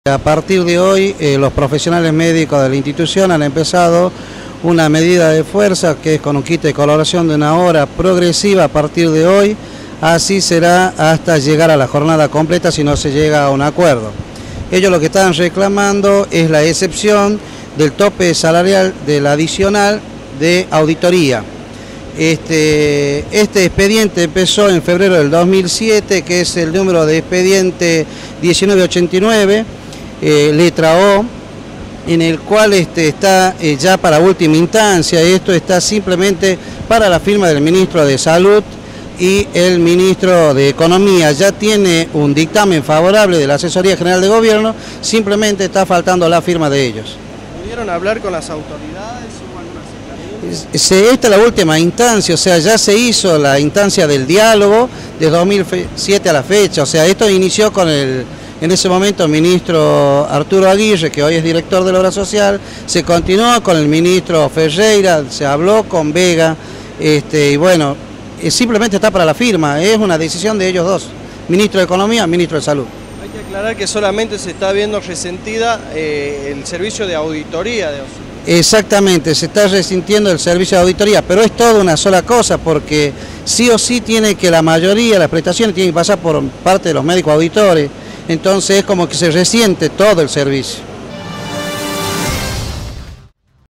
A partir de hoy, los profesionales médicos de la institución han empezado una medida de fuerza que es con un kit de coloración de 1 hora progresiva a partir de hoy. Así será hasta llegar a la jornada completa si no se llega a un acuerdo. Ellos lo que están reclamando es la excepción del tope salarial del adicional de auditoría. Este expediente empezó en febrero del 2007, que es el número de expediente 1989. Letra O, en el cual está ya para última instancia. Esto está simplemente para la firma del ministro de Salud y el ministro de Economía. Ya tiene un dictamen favorable de la Asesoría General de Gobierno, simplemente está faltando la firma de ellos. ¿Pudieron hablar con las autoridades? ¿Hubo alguna Esta es la última instancia, o sea, ya se hizo la instancia del diálogo de 2007 a la fecha, o sea, esto inició con en ese momento el ministro Arturo Aguirre, que hoy es director de la Obra Social, se continuó con el ministro Ferreira, se habló con Vega, y bueno, simplemente está para la firma, es una decisión de ellos dos, ministro de Economía, ministro de Salud. Hay que aclarar que solamente se está viendo resentida el servicio de auditoría de OSI. Exactamente, se está resintiendo el servicio de auditoría, pero es toda una sola cosa, porque sí o sí tiene que la mayoría de las prestaciones tienen que pasar por parte de los médicos auditores. Entonces es como que se resiente todo el servicio.